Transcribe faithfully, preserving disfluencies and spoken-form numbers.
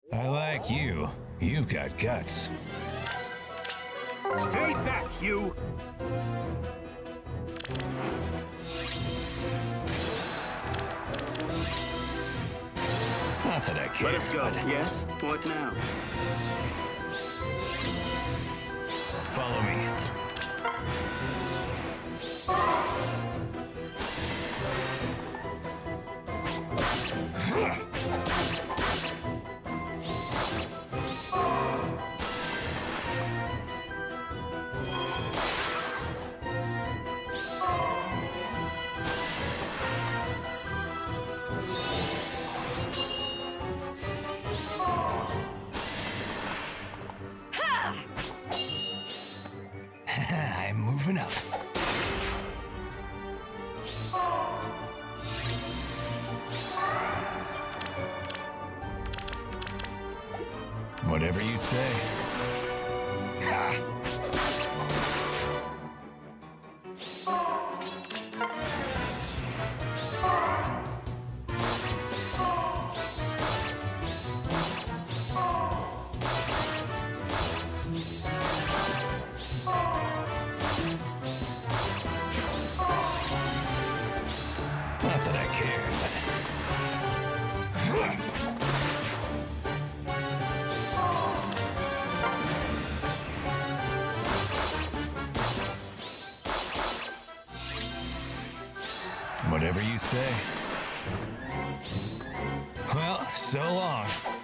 I like you. You've got guts. Stay back, you! Not that I care. Let us go. but- Yes? What now? Follow me. I'm moving up. Whatever you say. Ha! Not that I care, but... Whatever you say. Well, so long.